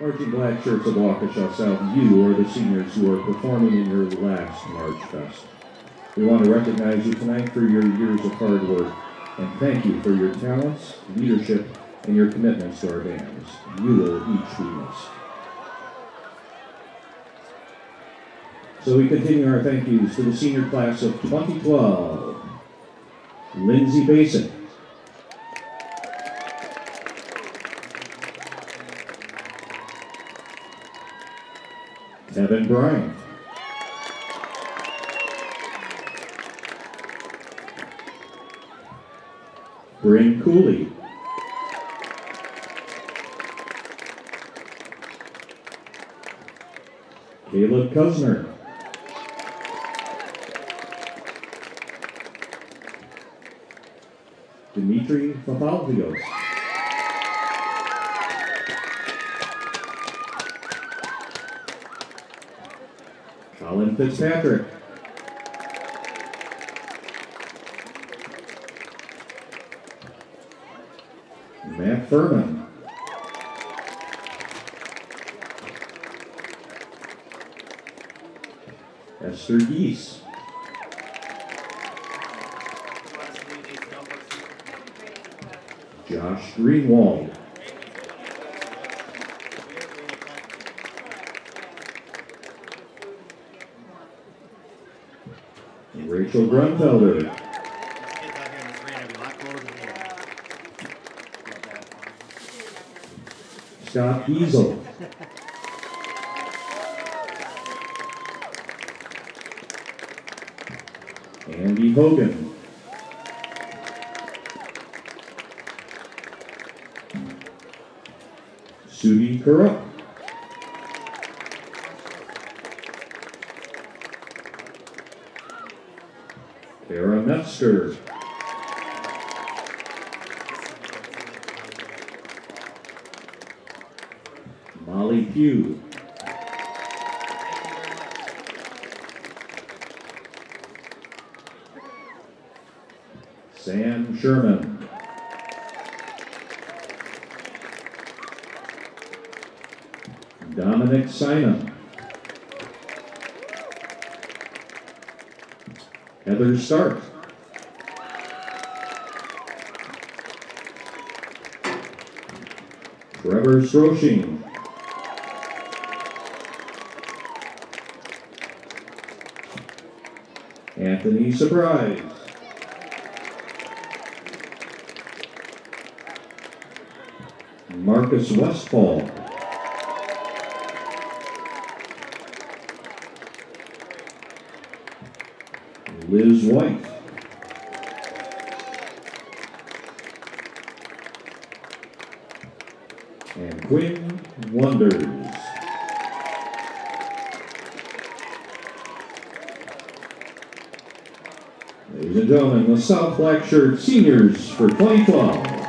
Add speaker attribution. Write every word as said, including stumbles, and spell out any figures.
Speaker 1: Marching Black Shirts of Waukesha South, you are the seniors who are performing in your last March Fest. We want to recognize you tonight for your years of hard work and thank you for your talents, leadership, and your commitments to our bands. You will each be missed. So we continue our thank yous to the senior class of twenty twelve. Lindsay Basin. Evan Bryant. Bryn Cooley. Caleb Kusner. Dimitri Papalvios. Colin Fitzpatrick. Matt Furman. Esther Geese. Josh Greenwald. Rachel Grunfelder. Scott Giesel. Andy Hogan. Sudie Kurup. Kara Metzger. Molly Pugh. Sam Sherman. Dominic Simon. Heather Stark. Trevor Stroshing. Anthony Surprise. Marcus Westfall. Liz White. And Quinn Wonders. Ladies and gentlemen, the South Black Shirt Seniors for twenty twelve.